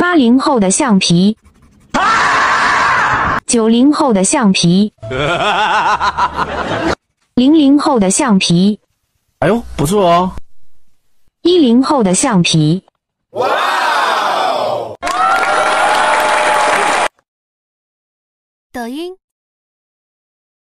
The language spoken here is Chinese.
80后的橡皮，90后的橡皮，00后的橡皮， 哎呦，不错哦。 10后的橡皮。哇！ 抖音。